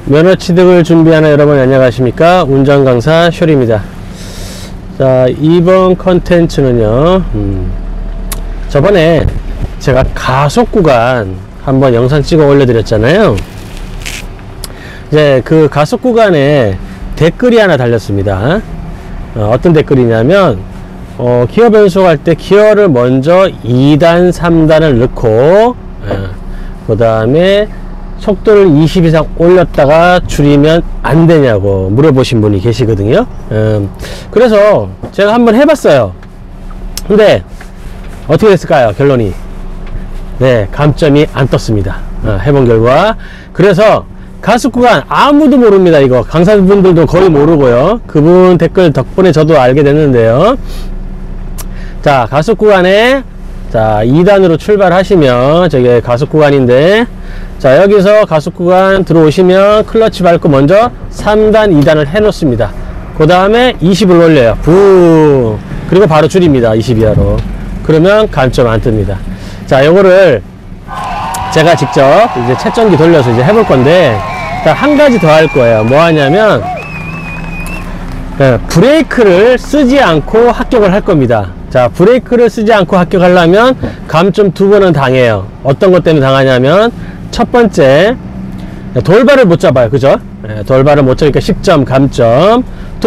면허 취득을 준비하는 여러분 안녕하십니까? 운전강사 쇼리입니다. 자, 이번 컨텐츠는요, 저번에 제가 가속구간 한번 영상 찍어 올려드렸잖아요. 이제 그 가속구간에 댓글이 하나 달렸습니다. 어떤 댓글이냐면, 기어 변속할 때 기어를 먼저 2단, 3단을 넣고, 그 다음에 속도를 20 이상 올렸다가 줄이면 안 되냐고 물어보신 분이 계시거든요. 그래서 제가 한번 해봤어요. 근데 어떻게 됐을까요? 결론이 네, 감점이 안 떴습니다. 해본 결과. 그래서 가속구간 아무도 모릅니다. 이거 강사분들도 거의 모르고요. 그분 댓글 덕분에 저도 알게 됐는데요. 자, 가속구간에 자 2단으로 출발하시면 저게 가속구간인데, 자 여기서 가속구간 들어오시면 클러치 밟고 먼저 3단 2단을 해 놓습니다. 그 다음에 20을 올려요. 부 그리고 바로 줄입니다. 20 이하로. 그러면 감점 안 뜹니다. 자, 요거를 제가 직접 이제 채점기 돌려서 이제 해볼 건데, 한 가지 더 할 거예요. 뭐 하냐면 브레이크를 쓰지 않고 합격을 할 겁니다. 자, 브레이크를 쓰지 않고 합격하려면 감점 2번은 당해요. 어떤 것 때문에 당하냐면, 첫 번째, 돌발을 못 잡아요. 그죠? 돌발을 못 잡으니까 10점 감점. 두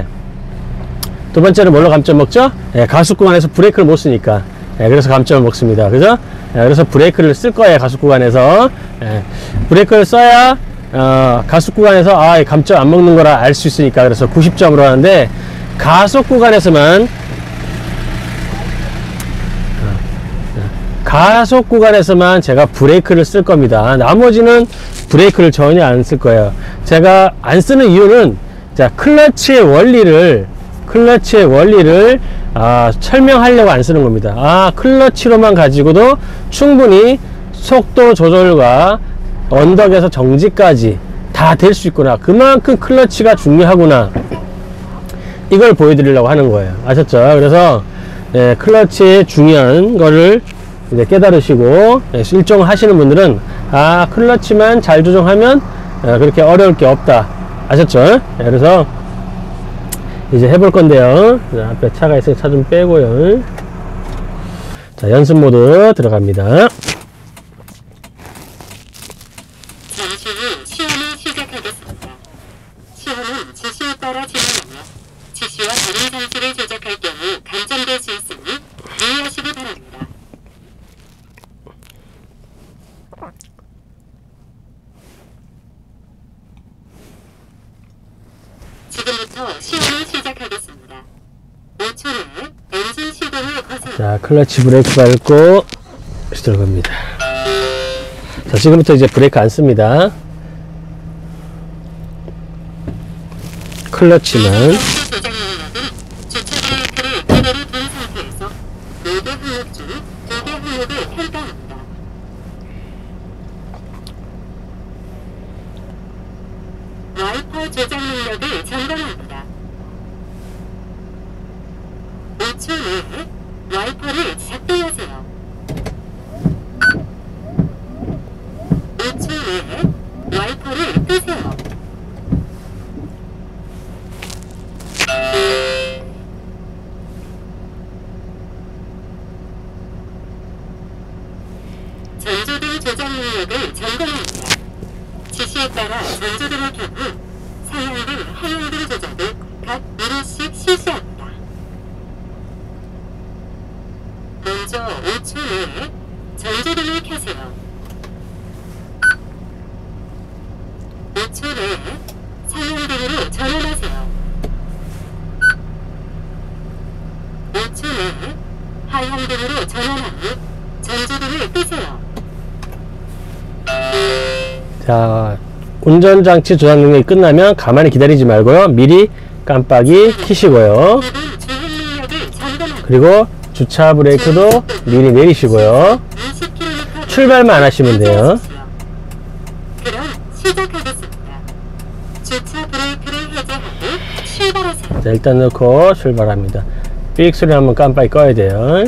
번째는 뭘로 감점 먹죠? 가속구간에서 브레이크를 못 쓰니까. 그래서 감점을 먹습니다. 그죠? 그래서 브레이크를 쓸 거예요. 가속구간에서. 브레이크를 써야 가속구간에서 감점 안 먹는 거라 알 수 있으니까. 그래서 90점으로 하는데, 가속구간에서만 제가 브레이크를 쓸 겁니다. 나머지는 브레이크를 전혀 안 쓸 거예요. 제가 안 쓰는 이유는, 자, 클러치의 원리를 설명하려고 안 쓰는 겁니다. 클러치로만 가지고도 충분히 속도 조절과 언덕에서 정지까지 다 될 수 있구나. 그만큼 클러치가 중요하구나. 이걸 보여드리려고 하는 거예요. 아셨죠? 그래서 클러치의 중요한 거를 이제 깨달으시고 실종 하시는 분들은 클러치만 잘 조정하면 그렇게 어려울 게 없다. 아셨죠? 그래서 이제 해볼 건데요. 자, 앞에 차가 있으니 차 좀 빼고요. 자, 연습 모드 들어갑니다. 잠시 후 시험을 시작하겠습니다. 시험은 지시에 따라 진행하며 지시와 다른 상수를 조작할 경우 감점될 수 있으니 유의하시기 바랍니다. 지금부터 시험을 시작하겠습니다. 5초 내에 엔진 시동을 거세요. 자, 클러치 브레이크 밟고 들어갑니다. 자, 지금부터 이제 브레이크 안 씁니다. 클러치만. 조작 능력은 주차 브레이크를 그대로 둔 상태에서 모두 항목 중 2개 항목을 평가합니다. 와이퍼 조작 능력을 점검합니다. 5초 내에 와이퍼를 작동하세요. 5초 내에 와이퍼를 끄세요. 전조등 조작 능력을 점검합니다. 지시에 따라 전조등을 켠 후 상향등, 하향등 조작을 각 1회씩 실시합니다. 먼저 5초 내에 전조등을 켜세요. 5초 내에 상향등으로 전환하세요. 5초 내에 하향등으로 전환한 후 전조등을 끄세요. 자, 운전장치 조작 능력이 끝나면 가만히 기다리지 말고요. 미리 깜빡이 켜시고요. 그리고 주차 브레이크도 미리 내리시고요. 출발만 안 하시면 돼요. 그럼 시작하겠습니다. 주차 브레이크를 해제하고 출발하세요. 자, 일단 넣고 출발합니다. 삑 소리 나면 깜빡이 꺼야 돼요.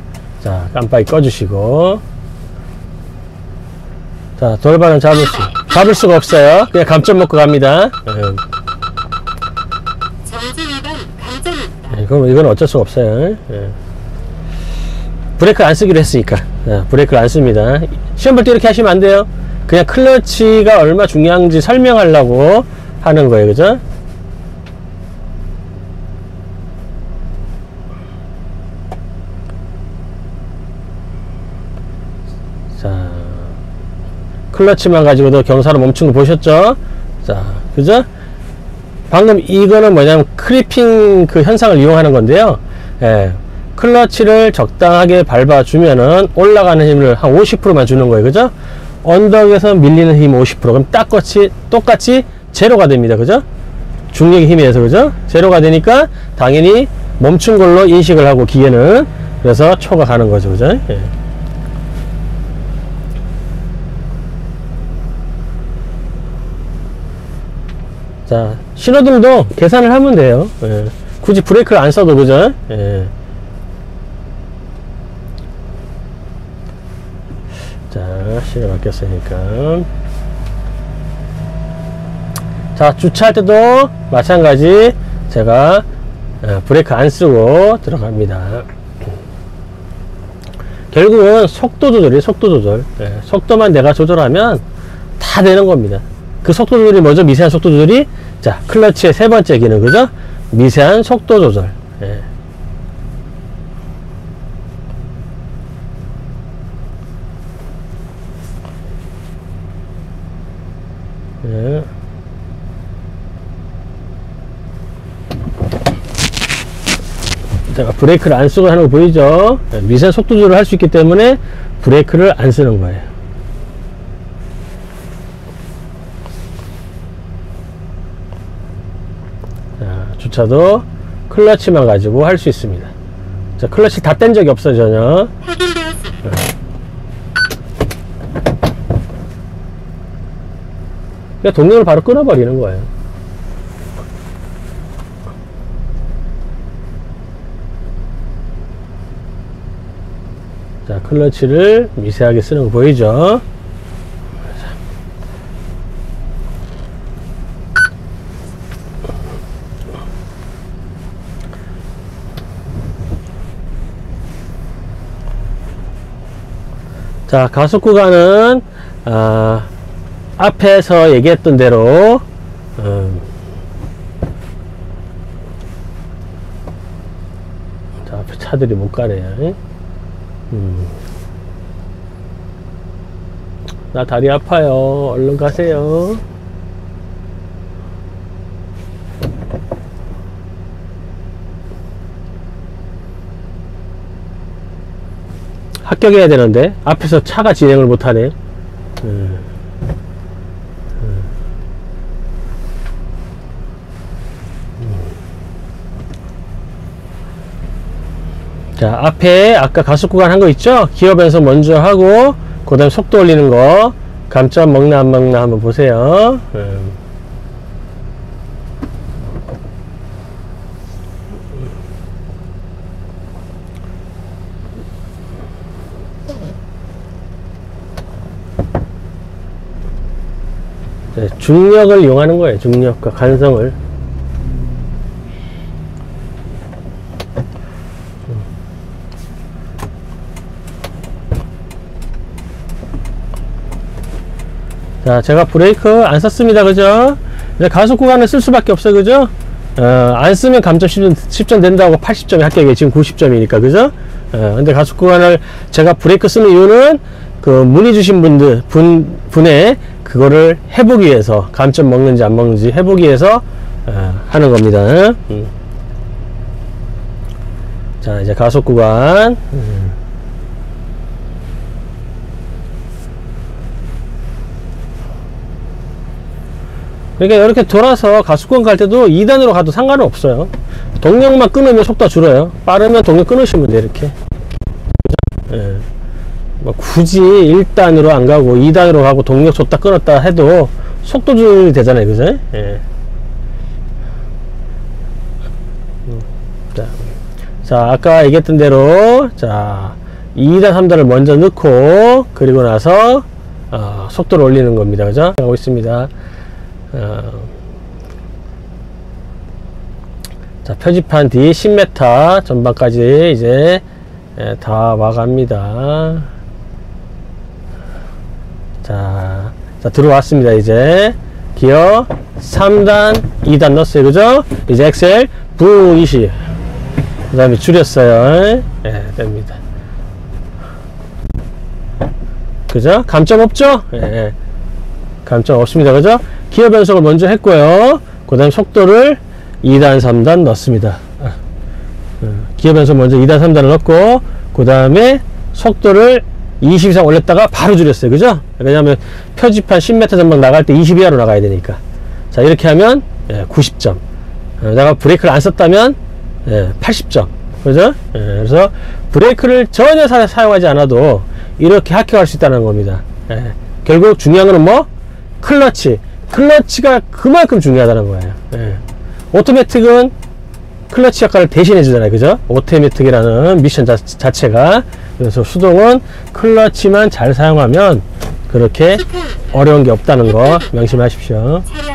자, 깜빡이 꺼주시고, 자, 돌발은 잡을 수 잡을 수가 없어요. 그냥 감점 먹고 갑니다. 정지 위반 감점입니다. 이건 어쩔 수가 없어요. 브레이크 안 쓰기로 했으니까 브레이크를 안 씁니다. 시험 볼 때 이렇게 하시면 안 돼요. 그냥 클러치가 얼마 중요한지 설명하려고 하는 거예요. 그죠? 자, 클러치만 가지고도 경사로 멈춘 거 보셨죠? 자, 그죠? 방금 이거는 뭐냐면 크리핑 그 현상을 이용하는 건데요. 클러치를 적당하게 밟아주면은 올라가는 힘을 한 50%만 주는 거예요. 그죠? 언덕에서 밀리는 힘 50%. 그럼 똑같이 제로가 됩니다. 그죠? 중력의 힘에 의해서, 그죠? 제로가 되니까 당연히 멈춘 걸로 인식을 하고 기계는 그래서 초가 가는 거죠. 그죠? 자, 신호등도 계산을 하면 돼요. 굳이 브레이크를 안 써도, 그죠? 자, 시간 바뀌었으니까. 자, 주차할 때도 마찬가지 제가 브레이크 안 쓰고 들어갑니다. 결국은 속도 조절이에요. 속도 조절. 속도만 내가 조절하면 다 되는 겁니다. 그 속도 조절이 뭐죠? 미세한 속도 조절이, 자, 클러치의 세 번째 기능, 그죠? 미세한 속도 조절. 제가 브레이크를 안 쓰고 하는 거 보이죠? 미세한 속도 조절을 할 수 있기 때문에 브레이크를 안 쓰는 거예요. 자, 주차도 클러치만 가지고 할 수 있습니다. 자, 클러치 다 뗀 적이 없어요, 전혀. 그냥 동력을 바로 끊어버리는 거예요. 자, 클러치를 미세하게 쓰는 거 보이죠? 자, 가속 구간은 앞에서 얘기했던 대로 자, 앞에 차들이 못 가네요. 나 다리 아파요. 얼른 가세요. 합격해야 되는데 앞에서 차가 진행을 못하네. 자, 앞에 아까 가속 구간 한 거 있죠? 기어 변속 먼저 하고 그 다음 속도 올리는 거 감점 먹나 안 먹나 한번 보세요. 네, 중력을 이용하는 거예요. 중력과 간성을. 자, 제가 브레이크 안 썼습니다. 그죠? 이제 가속 구간을 쓸 수밖에 없어요. 그죠? 안 쓰면 감점 10점 된다고 80점이 합격이에요. 지금 90점이니까. 그죠? 근데 가속 구간을 제가 브레이크 쓰는 이유는 그 문의 주신 분의 그거를 해보기 위해서, 감점 먹는지 안 먹는지 해보기 위해서 하는 겁니다. 자, 이제 가속 구간. 그러니까 이렇게 돌아서 가속구간 갈 때도 2단으로 가도 상관은 없어요. 동력만 끊으면 속도가 줄어요. 빠르면 동력 끊으시면 돼요. 이렇게. 예. 뭐 굳이 1단으로 안 가고 2단으로 가고 동력 줬다 끊었다 해도 속도 조절이 되잖아요. 그죠? 예. 자, 아까 얘기했던 대로, 자, 2단, 3단을 먼저 넣고, 그리고 나서, 속도를 올리는 겁니다. 그죠? 하고 있습니다. 자, 표지판 뒤 10m 전방까지 이제 다 와갑니다. 자, 들어왔습니다. 이제 기어 3단, 2단 넣었어요. 그죠? 이제 엑셀 V20. 그 다음에 줄였어요. 예, 됩니다. 그죠? 감점 없죠? 예, 감점 없습니다. 그죠? 기어 변속을 먼저 했고요. 그 다음 속도를 2단, 3단 넣습니다. 기어 변속 먼저 2단, 3단을 넣고, 그 다음에 속도를 20 이상 올렸다가 바로 줄였어요. 그죠? 왜냐하면 표지판 10m 전방 나갈 때 20 이하로 나가야 되니까. 자, 이렇게 하면 90점. 내가 브레이크를 안 썼다면 80점. 그죠? 그래서 브레이크를 전혀 사용하지 않아도 이렇게 합격할 수 있다는 겁니다. 결국 중요한 거는 뭐? 클러치가 그만큼 중요하다는 거예요. 오토매틱은 클러치 역할을 대신해 주잖아요. 그죠? 오토매틱이라는 미션 자체가. 그래서 수동은 클러치만 잘 사용하면 그렇게 어려운 게 없다는 거 명심하십시오. 차량